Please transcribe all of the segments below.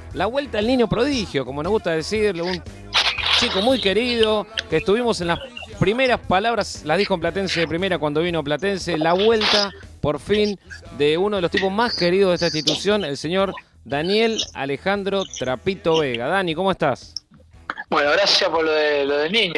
la vuelta al niño prodigio, como nos gusta decirle, un chico muy querido, que estuvimos en las primeras palabras, las dijo en Platense de primera cuando vino Platense, la vuelta, por fin, de uno de los tipos más queridos de esta institución, el señor Daniel Alejandro Trapito Vega. Dani, ¿cómo estás? Bueno, gracias por lo del niño.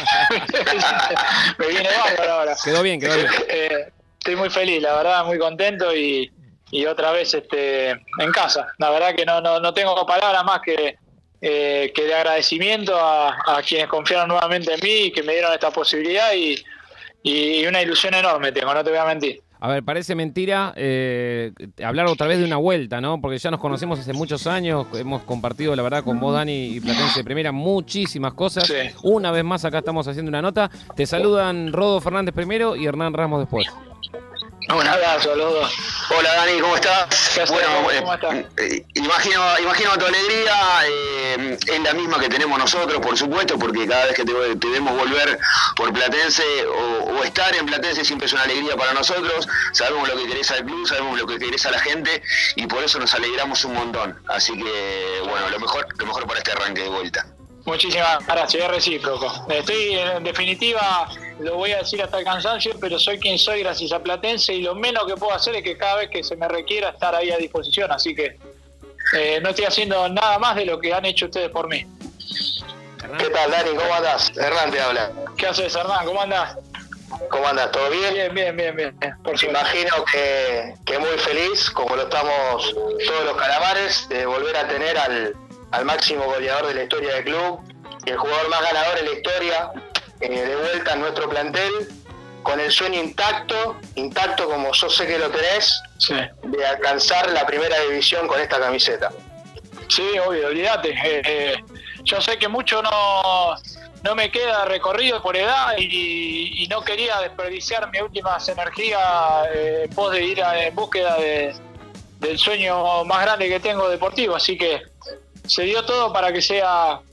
Me viene bárbaro ahora. Quedó bien. Estoy muy feliz, la verdad, muy contento y otra vez en casa. La verdad que no tengo palabras más que de agradecimiento a quienes confiaron nuevamente en mí y que me dieron esta posibilidad y una ilusión enorme tengo, no te voy a mentir. A ver, parece mentira hablar otra vez de una vuelta, ¿no? Porque ya nos conocemos hace muchos años, hemos compartido, la verdad, con vos, Dani, y Platense de primera, muchísimas cosas. Sí. Una vez más acá estamos haciendo una nota. Te saludan Rodo Fernández primero y Hernán Ramos después. Un abrazo a los dos. Hola Dani, ¿cómo estás? Bueno, ¿cómo estás? Imagino tu alegría, es la misma que tenemos nosotros, por supuesto, porque cada vez que te vemos volver por Platense o estar en Platense siempre es una alegría para nosotros. Sabemos lo que querés al club, sabemos lo que querés a la gente y por eso nos alegramos un montón. Así que, bueno, lo mejor para este arranque de vuelta. Muchísimas gracias, es recíproco. Estoy, en definitiva, lo voy a decir hasta el cansancio, pero soy quien soy gracias a Platense y lo menos que puedo hacer es que cada vez que se me requiera estar ahí a disposición, así que no estoy haciendo nada más de lo que han hecho ustedes por mí. ¿Qué tal, Dani? ¿Cómo andás? Hernán te habla. ¿Qué haces, Hernán? ¿Cómo andás? ¿Cómo andás? ¿Todo bien? Bien. Imagino que muy feliz, como lo estamos todos los calamares, de volver a tener al máximo goleador de la historia del club y el jugador más ganador en la historia, de vuelta en nuestro plantel, con el sueño intacto como yo sé que lo tenés, sí, de alcanzar la primera división con esta camiseta. Sí, obvio, olvídate. Yo sé que mucho no me queda recorrido por edad y no quería desperdiciar mis últimas energías en pos de ir en búsqueda del sueño más grande que tengo deportivo, así que se dio todo para que sea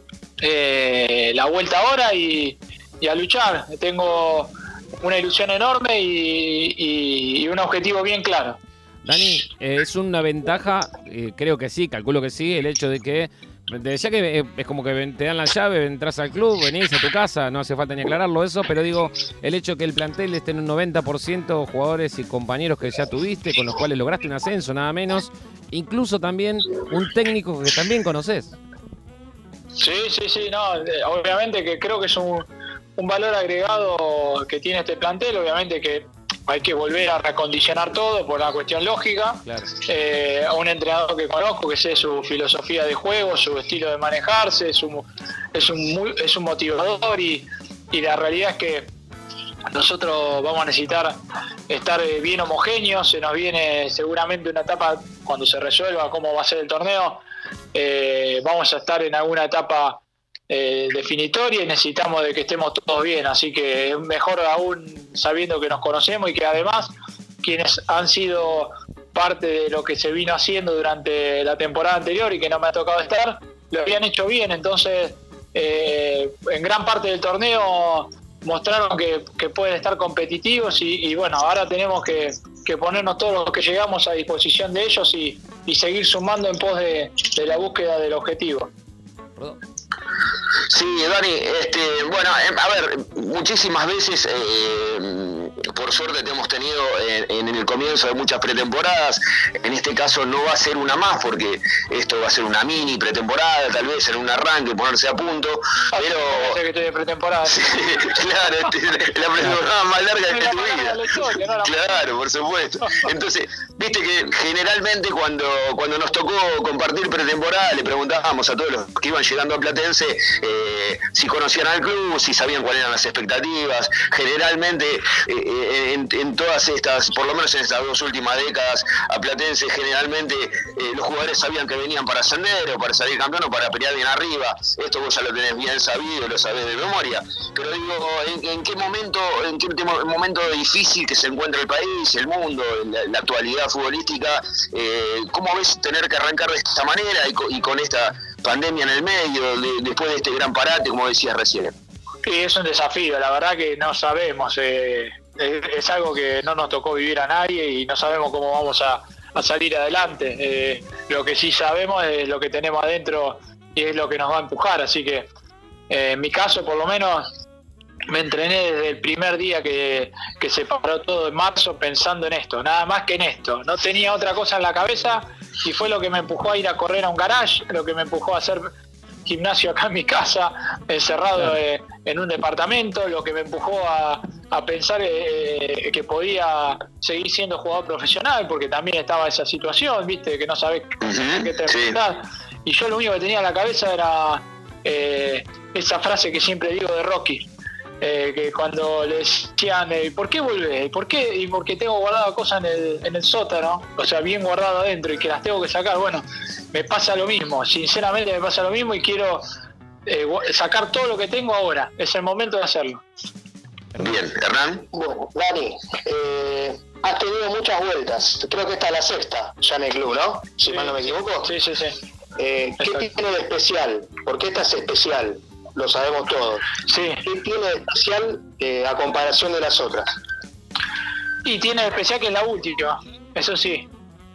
la vuelta ahora y a luchar. Tengo una ilusión enorme y un objetivo bien claro. Dani, es una ventaja, creo que sí, calculo que sí, el hecho de que te decía que es como que te dan la llave, entras al club, venís a tu casa, no hace falta ni aclararlo eso, pero digo, el hecho de que el plantel esté en un 90% jugadores y compañeros que ya tuviste, con los cuales lograste un ascenso, nada menos, incluso también un técnico que también conoces. Sí, no, obviamente que creo que es un valor agregado que tiene este plantel, obviamente que hay que volver a reacondicionar todo por una cuestión lógica. Claro. A un entrenador que conozco, que sé su filosofía de juego, su estilo de manejarse, es un motivador y la realidad es que nosotros vamos a necesitar estar bien homogéneos. Se nos viene seguramente una etapa cuando se resuelva cómo va a ser el torneo. Vamos a estar en alguna etapa definitoria y necesitamos de que estemos todos bien, así que es mejor aún sabiendo que nos conocemos y que además quienes han sido parte de lo que se vino haciendo durante la temporada anterior y que no me ha tocado estar, lo habían hecho bien, entonces en gran parte del torneo mostraron que pueden estar competitivos y bueno, ahora tenemos que ponernos todos los que llegamos a disposición de ellos y seguir sumando en pos de la búsqueda del objetivo. Sí, Dani, bueno, a ver, muchísimas veces, por suerte te hemos tenido en el comienzo de muchas pretemporadas. En este caso no va a ser una más, porque esto va a ser una mini pretemporada, tal vez en un arranque, ponerse a punto, pero... Sé que estoy de pretemporada. Sí, claro, la pretemporada más larga de tu vida. Claro, por supuesto. Entonces, viste que generalmente cuando nos tocó compartir pretemporada, le preguntábamos a todos los que iban llegando a Platense si conocían al club, si sabían cuáles eran las expectativas. Generalmente en todas estas, por lo menos en estas 2 últimas décadas, a Platense generalmente los jugadores sabían que venían para ascender o para salir campeón o para pelear bien arriba. Esto vos ya lo tenés bien sabido, lo sabés de memoria. Pero digo, ¿en qué momento difícil que se encuentra el país, el mundo, la actualidad futbolística, cómo ves tener que arrancar de esta manera y con esta pandemia en el medio, después de este gran parate, como decías recién? Sí, es un desafío, la verdad que no sabemos, es algo que no nos tocó vivir a nadie y no sabemos cómo vamos a a salir adelante. Lo que sí sabemos es lo que tenemos adentro y es lo que nos va a empujar, así que en mi caso por lo menos me entrené desde el primer día que se paró todo en marzo pensando en esto, nada más que en esto, no tenía otra cosa en la cabeza y fue lo que me empujó a ir a correr a un garage, lo que me empujó a hacer gimnasio acá en mi casa, encerrado en un departamento, lo que me empujó a pensar que podía seguir siendo jugador profesional, porque también estaba esa situación, viste, que no sabés qué te enfrentás. Y yo lo único que tenía en la cabeza era esa frase que siempre digo de Rocky, que cuando le decían ¿por qué volvés? ¿Por qué? Y porque tengo guardada cosas en el sótano, o sea, bien guardado adentro y que las tengo que sacar. Bueno, me pasa lo mismo, sinceramente me pasa lo mismo y quiero sacar todo lo que tengo ahora, es el momento de hacerlo. Bien, Hernán. Bueno, Dani, has tenido muchas vueltas, creo que esta es la sexta ya en el club, ¿no? Si mal no me equivoco. Sí. ¿Qué tiene de especial? Porque esta es especial, lo sabemos todos. Sí. ¿Qué tiene de especial a comparación de las otras? Y tiene de especial que es la última, eso sí.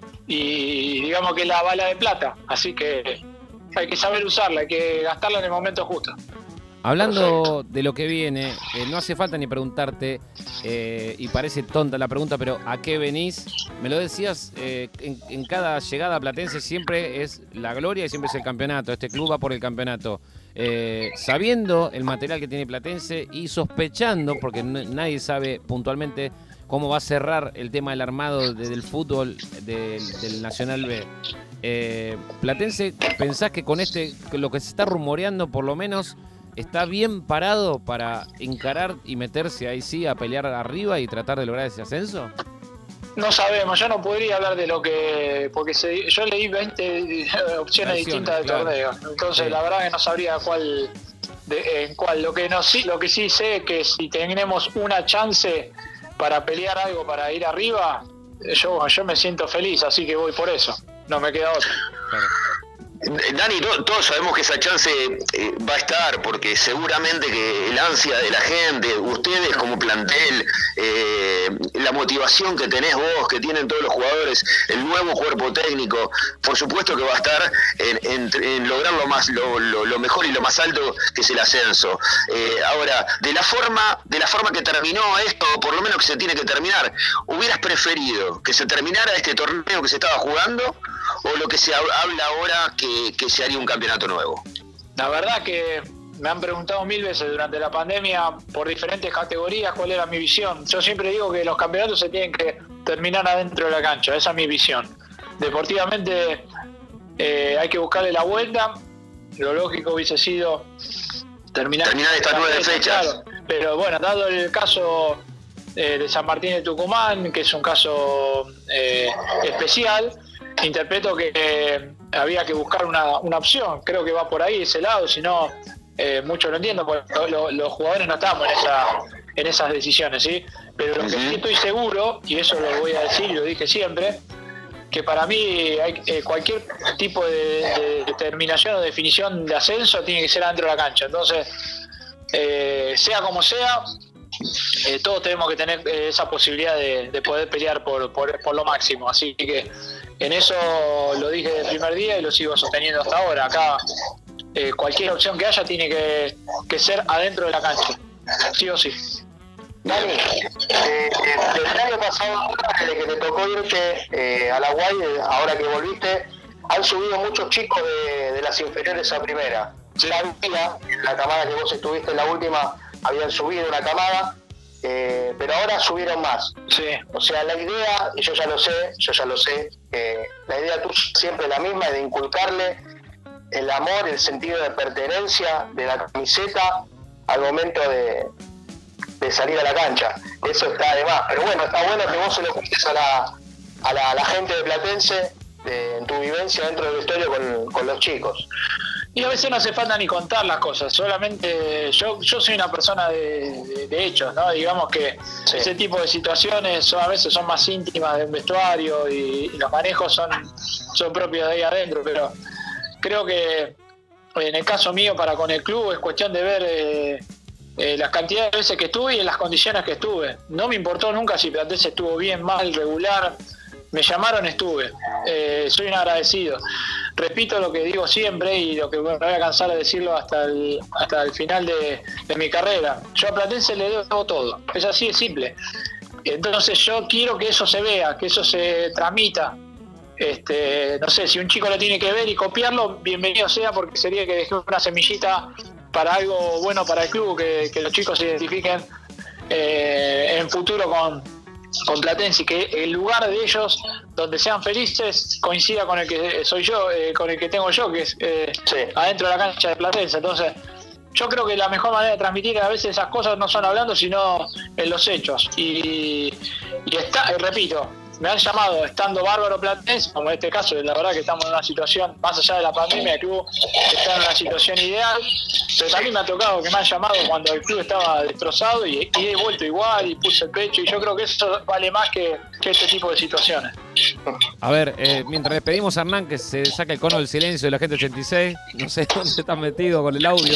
Y digamos que es la bala de plata, así que hay que saber usarla, hay que gastarla en el momento justo. Hablando de lo que viene, no hace falta ni preguntarte, y parece tonta la pregunta, pero ¿a qué venís? Me lo decías, en cada llegada a Platense siempre es la gloria y siempre es el campeonato. Este club va por el campeonato. Sabiendo el material que tiene Platense y sospechando, porque nadie sabe puntualmente cómo va a cerrar el tema del armado del fútbol del Nacional B. Platense, ¿pensás que con lo que se está rumoreando por lo menos está bien parado para encarar y meterse ahí sí a pelear arriba y tratar de lograr ese ascenso? No sabemos, yo no podría hablar de lo que... porque yo leí 20 opciones distintas del torneo, entonces la verdad que no sabría en cuál. Lo que sí sé es que si tenemos una chance para pelear algo, para ir arriba, yo me siento feliz, así que voy por eso, no me queda otra. Claro. Dani, todos sabemos que esa chance va a estar, porque seguramente que el ansia de la gente, ustedes como plantel, la motivación que tenés vos, que tienen todos los jugadores, el nuevo cuerpo técnico, por supuesto que va a estar en lograr lo mejor y lo más alto que es el ascenso. Ahora, de la forma que terminó esto, por lo menos que se tiene que terminar, ¿hubieras preferido que se terminara este torneo que se estaba jugando o lo que se habla ahora que se haría un campeonato nuevo? La verdad que me han preguntado 1000 veces durante la pandemia por diferentes categorías cuál era mi visión. Yo siempre digo que los campeonatos se tienen que terminar adentro de la cancha, esa es mi visión. Deportivamente hay que buscarle la vuelta, lo lógico hubiese sido terminar estas 9 fechas. Claro. Pero bueno, dado el caso de San Martín de Tucumán, que es un caso especial, interpreto que había que buscar una opción. Creo que va por ahí, ese lado, si no, mucho lo entiendo, porque los jugadores no estamos en esas decisiones, ¿sí? Pero lo que sí estoy seguro, y eso lo voy a decir y lo dije siempre, que para mí cualquier tipo de determinación o definición de ascenso tiene que ser adentro de la cancha. Entonces, sea como sea, todos tenemos que tener esa posibilidad de poder pelear por lo máximo. Así que en eso lo dije desde el primer día y lo sigo sosteniendo hasta ahora. Acá cualquier opción que haya tiene que ser adentro de la cancha, sí o sí. Dani, el año pasado, desde que te tocó irte a la UAI, ahora que volviste, han subido muchos chicos de las inferiores a primera. Sí. La camada que vos estuviste en la última, habían subido una camada, pero ahora subieron más. Sí. O sea, la idea, y yo ya lo sé, la idea tuya siempre es la misma, es de inculcarle el amor, el sentido de pertenencia de la camiseta al momento de salir a la cancha. Eso está de más, pero bueno, está bueno que vos se lo cuentes a la gente de Platense en tu vivencia dentro del vestuario con los chicos. Y a veces no hace falta ni contar las cosas, solamente yo soy una persona de hechos, ¿no? Digamos que sí. Ese tipo de situaciones a veces son más íntimas de un vestuario y los manejos son propios de ahí adentro, pero creo que en el caso mío para con el club es cuestión de ver las cantidades de veces que estuve y en las condiciones que estuve. No me importó nunca si Platense estuvo bien, mal, regular. me llamaron, estuve. Soy un agradecido. Repito lo que digo siempre y lo que me voy a cansar de decirlo hasta el final de mi carrera. Yo a Platense le debo todo. Es así de simple. Entonces yo quiero que eso se vea, que eso se transmita. No sé, si un chico lo tiene que ver y copiarlo, bienvenido sea, porque sería que dejé una semillita para algo bueno para el club, que los chicos se identifiquen en futuro con Platense, y que el lugar de ellos donde sean felices coincida con el que soy yo, con el que tengo yo, que es adentro de la cancha de Platense. Entonces yo creo que la mejor manera de transmitir a veces esas cosas no son hablando, sino en los hechos. Y repito, me han llamado estando bárbaro Platense, como en este caso, la verdad que estamos en una situación, más allá de la pandemia, el club está en una situación ideal, pero también me ha tocado que me han llamado cuando el club estaba destrozado y he vuelto igual y puse el pecho, y yo creo que eso vale más que este tipo de situaciones. A ver, mientras despedimos a Hernán, que se saca el cono del silencio de la gente 86, no sé dónde estás metido con el audio.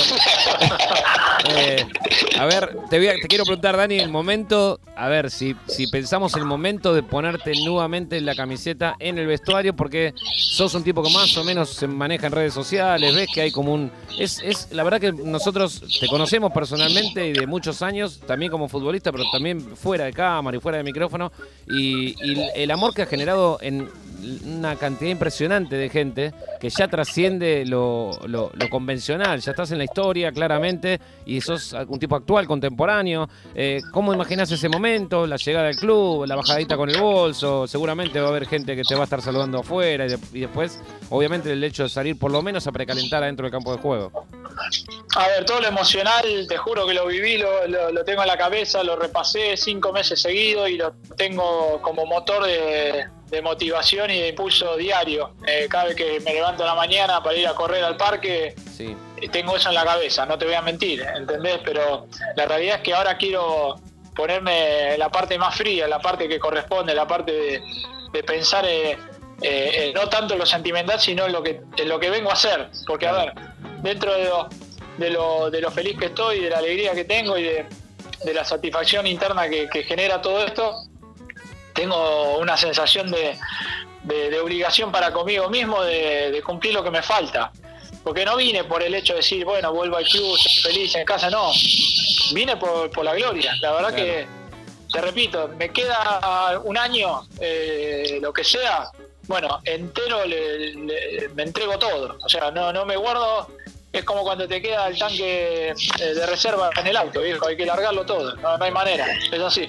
A ver, te quiero preguntar, Dani, el momento, a ver, si pensamos el momento de ponerte nuevamente la camiseta en el vestuario, porque sos un tipo que más o menos se maneja en redes sociales, ves que hay como un... la verdad que nosotros te conocemos personalmente y de muchos años, también como futbolista, pero también fuera de cámara y fuera de micrófono, y el amor que has generado en una cantidad impresionante de gente que ya trasciende lo convencional, ya estás en la historia claramente y sos un tipo actual, contemporáneo. ¿Cómo imaginás ese momento? La llegada al club, la bajadita con el bolso, seguramente va a haber gente que te va a estar saludando afuera y después obviamente el hecho de salir por lo menos a precalentar adentro del campo de juego. A ver, todo lo emocional, te juro que lo viví, lo tengo en la cabeza, lo repasé 5 meses seguidos y lo tengo como motor de motivación y de impulso diario. Cada vez que me levanto en la mañana para ir a correr al parque, sí, tengo eso en la cabeza, no te voy a mentir, ¿entendés? Pero la realidad es que ahora quiero ponerme la parte más fría, la parte que corresponde, la parte de pensar no tanto en lo sentimental, sino en lo que vengo a hacer. Porque, a ver, dentro de lo feliz que estoy, de la alegría que tengo y de la satisfacción interna que genera todo esto, tengo una sensación de obligación para conmigo mismo de cumplir lo que me falta. Porque no vine por el hecho de decir, bueno, vuelvo al club, soy feliz en casa, no. Vine por la gloria. La verdad, claro, que, te repito, me queda un año, lo que sea, bueno, entero me entrego todo. O sea, no me guardo. Es como cuando te queda el tanque de reserva en el auto, viejo, hay que largarlo todo, no hay manera, es así.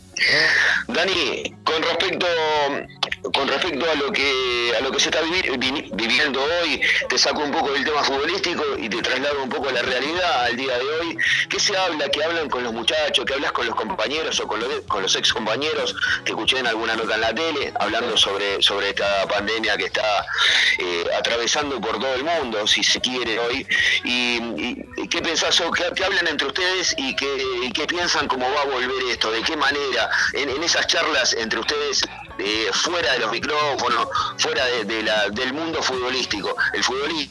Dani, con respecto a lo que se está viviendo hoy, te saco un poco del tema futbolístico y te traslado un poco a la realidad al día de hoy. ¿Qué se habla? ¿Qué hablan con los muchachos? ¿Qué hablas con los compañeros o con los ex compañeros? Te escuché en alguna nota en la tele hablando sobre esta pandemia que está atravesando por todo el mundo, si se quiere hoy. ¿Y qué pensás o qué hablan entre ustedes y qué piensan cómo va a volver esto? ¿De qué manera? En esas charlas entre ustedes, fuera de los micrófonos, fuera del mundo futbolístico, el futbolista,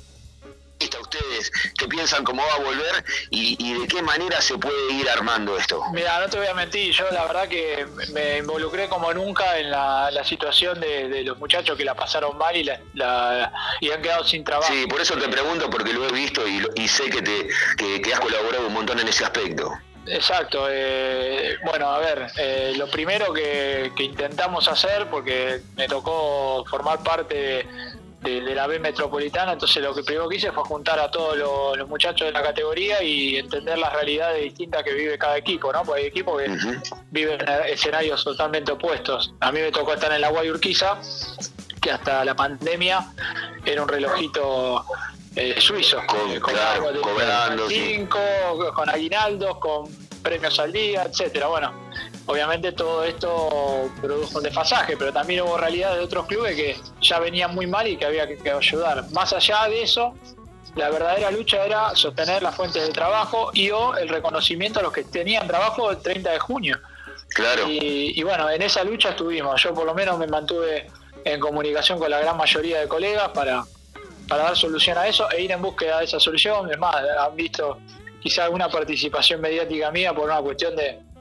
ustedes, ¿qué piensan cómo va a volver y de qué manera se puede ir armando esto? Mira, no te voy a mentir, yo la verdad que me involucré como nunca en la situación de los muchachos que la pasaron mal y han quedado sin trabajo. Sí, por eso te pregunto, porque lo he visto y sé que has colaborado un montón en ese aspecto. Exacto. Bueno, a ver, lo primero que intentamos hacer, porque me tocó formar parte de la B Metropolitana, entonces lo que primero que hice fue juntar a todos los muchachos de la categoría y entender las realidades distintas que vive cada equipo, ¿no? Porque hay equipos que viven escenarios totalmente opuestos. A mí me tocó estar en la Guay Urquiza, que hasta la pandemia era un relojito suizo, cobrando 5, con aguinaldos, con premios al día, etcétera. Bueno, obviamente todo esto produjo un desfasaje, pero también hubo realidades de otros clubes que ya venían muy mal y que había que ayudar. Más allá de eso, la verdadera lucha era sostener las fuentes de trabajo o el reconocimiento a los que tenían trabajo el 30 de junio. Claro. Y bueno, en esa lucha estuvimos. Yo por lo menos me mantuve en comunicación con la gran mayoría de colegas para dar solución a eso e ir en búsqueda de esa solución. Es más, han visto quizá alguna participación mediática mía por una cuestión de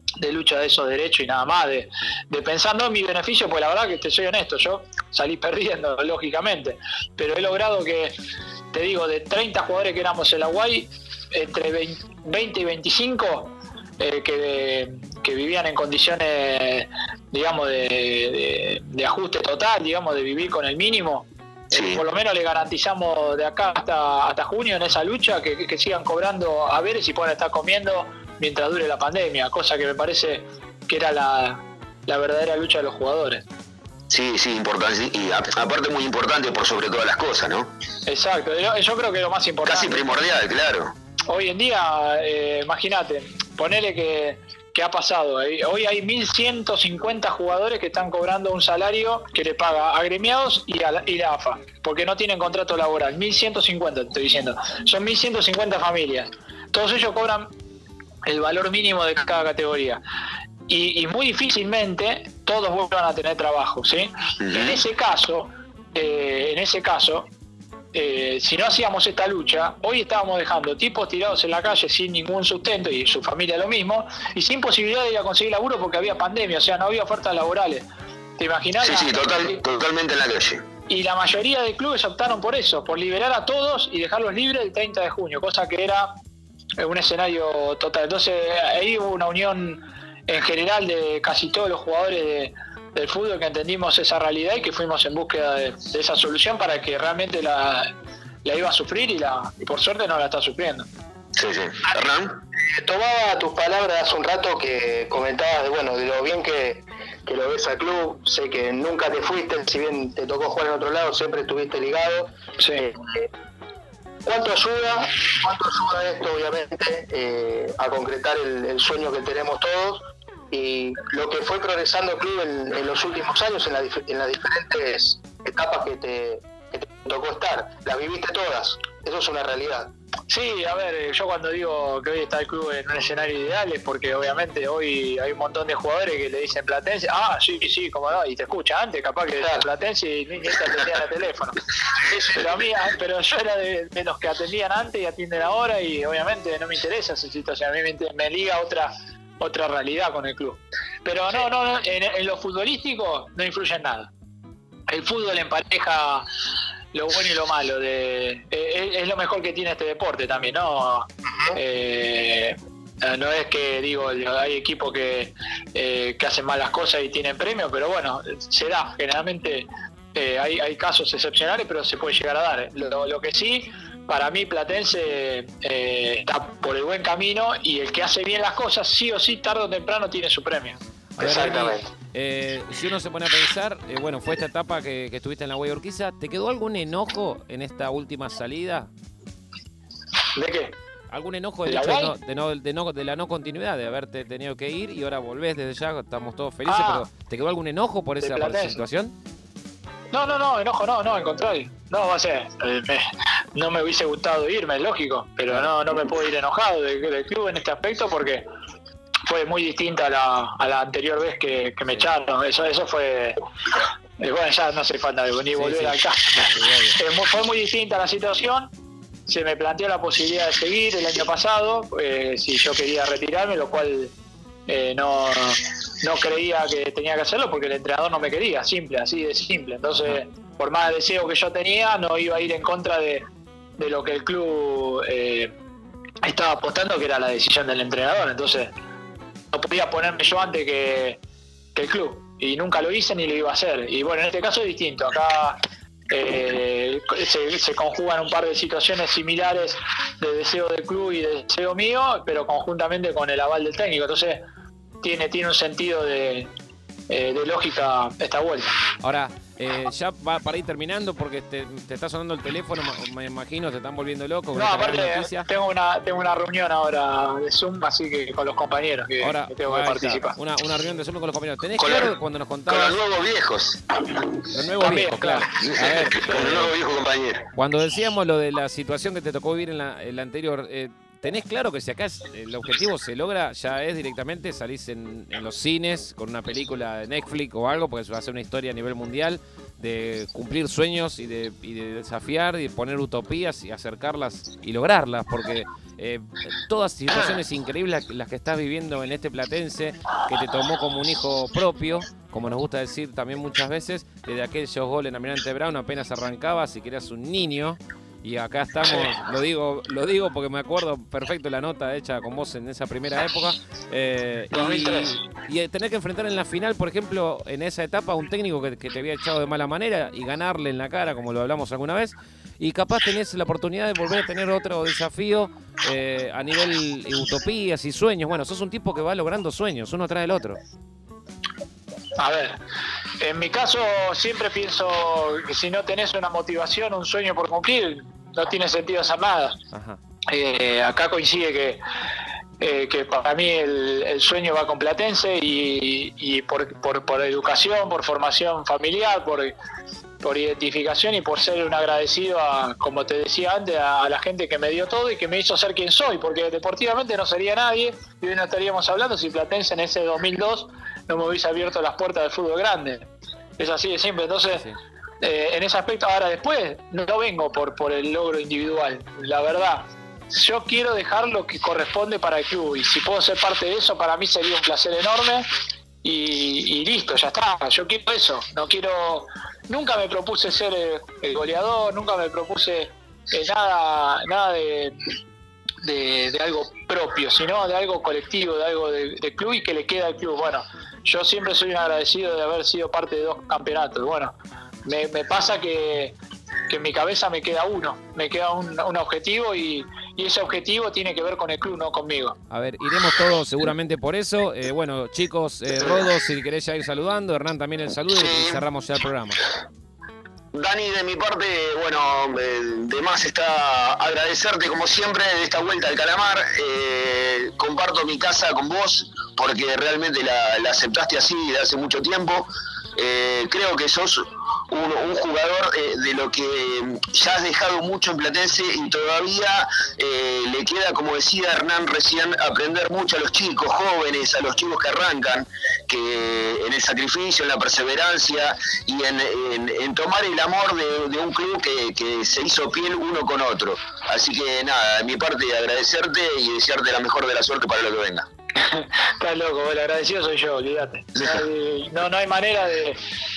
de lucha de esos derechos y nada más, de pensar no en mi beneficio, pues la verdad que te soy honesto, yo salí perdiendo, lógicamente, pero he logrado que, te digo, de 30 jugadores que éramos en la UAI, entre 20 y 25 que vivían en condiciones, digamos, de ajuste total, digamos, de vivir con el mínimo. Sí. Por lo menos le garantizamos de acá hasta junio en esa lucha que sigan cobrando a ver si pueden estar comiendo mientras dure la pandemia, cosa que me parece que era la verdadera lucha de los jugadores. Sí, importante, y aparte muy importante por sobre todas las cosas, ¿no? Exacto, yo creo que es lo más importante. Casi primordial, claro. Hoy en día, imagínate, ponele que ha pasado. Hoy hay 1.150 jugadores que están cobrando un salario que le paga a agremiados y la AFA, porque no tienen contrato laboral. 1.150, te estoy diciendo. Son 1.150 familias. Todos ellos cobran el valor mínimo de cada categoría. Y muy difícilmente todos vuelvan a tener trabajo, ¿sí? Uh-huh. En ese caso, si no hacíamos esta lucha, hoy estábamos dejando tipos tirados en la calle sin ningún sustento, y su familia lo mismo, y sin posibilidad de ir a conseguir laburo porque había pandemia, o sea, no había ofertas laborales. ¿Te imaginas? Sí, totalmente en la calle. Y la mayoría de clubes optaron por eso, por liberar a todos y dejarlos libres el 30 de junio, cosa que era un escenario total. Entonces ahí hubo una unión en general de casi todos los jugadores del fútbol que entendimos esa realidad y que fuimos en búsqueda de esa solución para que realmente la iba a sufrir y por suerte no la está sufriendo. Sí. Hernán, tomaba tus palabras hace un rato que comentabas de lo bien que lo ves al club. Sé que nunca te fuiste, si bien te tocó jugar en otro lado, siempre estuviste ligado. Sí. ¿Cuánto ayuda esto, obviamente, a concretar el sueño que tenemos todos? Y lo que fue progresando el club en los últimos años, en las diferentes etapas que te tocó estar, las viviste todas, eso es una realidad. Sí, a ver, yo cuando digo que hoy está el club en un escenario ideal es porque obviamente hoy hay un montón de jugadores que le dicen Platense, sí, como no, y te escucha antes, capaz que decían Platense y ni te atendían el teléfono. Pero yo era de los que atendían antes y atienden ahora, y obviamente no me interesa esa situación, a mí me liga otra realidad con el club. Pero no, en lo futbolístico no influye en nada. El fútbol empareja lo bueno y lo malo, es lo mejor que tiene este deporte también, ¿no? No es que digo, hay equipos que hacen malas cosas y tienen premio, pero bueno, se da, generalmente hay casos excepcionales, pero se puede llegar a dar. Lo que sí, para mí Platense está por el buen camino, y el que hace bien las cosas, sí o sí, tarde o temprano tiene su premio. Exactamente. Si uno se pone a pensar, fue esta etapa que estuviste en la UAI Urquiza, ¿te quedó algún enojo en esta última salida? ¿De qué? ¿Algún enojo del hecho de la no continuidad, de haberte tenido que ir y ahora volvés desde ya, estamos todos felices, pero ¿te quedó algún enojo por esa situación? No, enojo no, al contrario. No, va a ser, no me hubiese gustado irme, es lógico, pero no me puedo ir enojado del club en este aspecto porque fue muy distinta a la anterior vez que me echaron. Eso fue... ya no hace falta ni volver acá. Fue muy distinta la situación. Se me planteó la posibilidad de seguir el año pasado, si yo quería retirarme, lo cual no creía que tenía que hacerlo porque el entrenador no me quería, así de simple. Entonces, por más deseo que yo tenía, no iba a ir en contra de lo que el club estaba apostando, que era la decisión del entrenador. Entonces, no podía ponerme yo antes que el club, y nunca lo hice ni lo iba a hacer. Y bueno, en este caso es distinto. Acá se conjugan un par de situaciones similares de deseo del club y de deseo mío, pero conjuntamente con el aval del técnico. Entonces tiene un sentido de lógica esta vuelta. Ahora, ya para ir terminando, porque te está sonando el teléfono, me imagino, te están volviendo loco. No, aparte tengo una reunión ahora de Zoom, así que con los compañeros que tengo que participar. Una reunión de Zoom con los compañeros. ¿Tenés claro cuando nos contabas? Con los nuevos viejos. Los nuevos viejos, claro. A ver, con los nuevos viejos compañeros. Cuando decíamos lo de la situación que te tocó vivir en la anterior, tenés claro que si acá el objetivo se logra, ya es directamente salís en los cines con una película de Netflix o algo, porque va a ser una historia a nivel mundial de cumplir sueños y de desafiar y poner utopías y acercarlas y lograrlas, porque todas situaciones increíbles las que estás viviendo en este Platense, que te tomó como un hijo propio, como nos gusta decir también muchas veces, desde aquellos goles en Almirante Brown apenas arrancabas y que eras un niño. Y acá estamos, lo digo porque me acuerdo perfecto la nota hecha con vos en esa primera época. Y tener que enfrentar en la final, por ejemplo, en esa etapa, a un técnico que te había echado de mala manera y ganarle en la cara, como lo hablamos alguna vez. Y capaz tenés la oportunidad de volver a tener otro desafío a nivel utopías y sueños. Bueno, sos un tipo que va logrando sueños, uno tras del otro. A ver, en mi caso siempre pienso que si no tenés una motivación, un sueño por cumplir, no tiene sentido hacer nada. Ajá. Acá coincide que para mí el sueño va con Platense y por educación, por formación familiar, por identificación y por ser un agradecido, como te decía antes, a la gente que me dio todo y que me hizo ser quien soy, porque deportivamente no sería nadie y hoy no estaríamos hablando si Platense en ese 2002 no me hubiese abierto las puertas del fútbol grande. Es así de simple. Entonces, sí. En ese aspecto, ahora después, no vengo por el logro individual, la verdad. Yo quiero dejar lo que corresponde para el club y si puedo ser parte de eso, para mí sería un placer enorme y listo, ya está. Yo quiero eso, no quiero... Nunca me propuse ser el goleador, nunca me propuse nada de algo propio, sino de algo colectivo, de algo de club y que le queda al club. Bueno, yo siempre soy un agradecido de haber sido parte de 2 campeonatos. Bueno, me pasa que en mi cabeza me queda un objetivo y ese objetivo tiene que ver con el club, no conmigo. A ver, iremos todos seguramente por eso. Bueno, chicos, Rodo, si querés ya ir saludando, Hernán también el saludo y cerramos ya el programa. Dani, de mi parte, bueno, de más está agradecerte como siempre de esta vuelta al Calamar. Comparto mi casa con vos porque realmente la aceptaste así de hace mucho tiempo. Creo que sos un jugador de lo que ya has dejado mucho en Platense y todavía le queda, como decía Hernán recién, aprender mucho a los chicos jóvenes, a los chicos que arrancan, que en el sacrificio, en la perseverancia y en tomar el amor de un club que se hizo piel uno con otro. Así que nada, de mi parte agradecerte y desearte la mejor de la suerte para lo que venga. Estás loco, el agradecido soy yo, olvídate. No hay manera de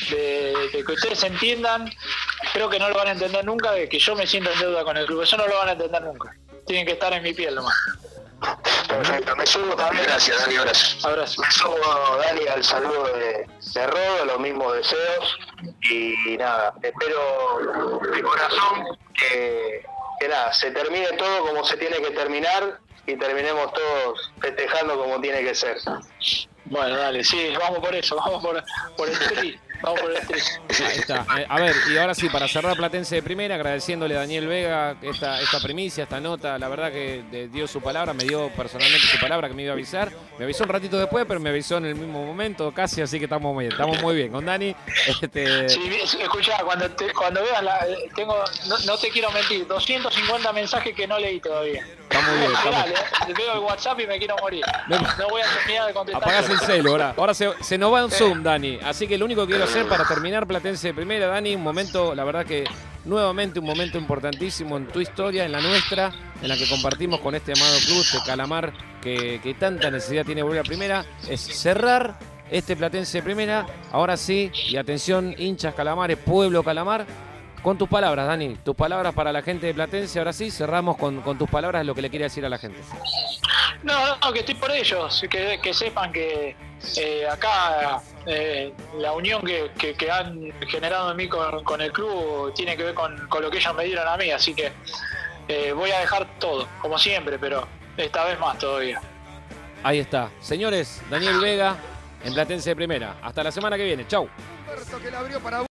que ustedes entiendan, creo que no lo van a entender nunca, de que yo me siento en deuda con el club, eso no lo van a entender nunca. Tienen que estar en mi piel nomás. Perfecto, me sumo también. Gracias, Dani, abrazo. Me sumo, Dani, al saludo de Rodo, los mismos deseos y nada, espero de corazón que nada, se termine todo como se tiene que terminar y terminemos todos festejando como tiene que ser. Bueno, dale, sí, vamos por eso, vamos por el tri. Vamos por el tri. Ahí está. A ver, y ahora sí, para cerrar Platense de primera, agradeciéndole a Daniel Vega esta primicia, esta nota, la verdad que dio su palabra, me dio personalmente su palabra que me iba a avisar. Me avisó un ratito después, pero me avisó en el mismo momento casi, así que estamos muy bien. Con Dani... Sí, escuchá, cuando veas, no te quiero mentir, 250 mensajes que no leí todavía. Está muy bien. Veo el WhatsApp y me quiero morir. No voy a terminar de contestar. Apagás el celu, ahora se nos va un Zoom, Dani. Así que lo único que quiero hacer para terminar Platense de primera, Dani, un momento, la verdad que nuevamente un momento importantísimo en tu historia, en la nuestra, en la que compartimos con este amado club, este Calamar, que tanta necesidad tiene de volver a primera, es cerrar este Platense de primera. Ahora sí, y atención, hinchas Calamares, pueblo Calamar, con tus palabras, Dani, tus palabras para la gente de Platense. Ahora sí, cerramos con tus palabras lo que le quiere decir a la gente. No, que estoy por ellos, que sepan que acá la unión que han generado en mí con el club tiene que ver con lo que ellos me dieron a mí, así que voy a dejar todo, como siempre, pero esta vez más todavía. Ahí está. Señores, Daniel Vega en Platense de primera. Hasta la semana que viene. Chau.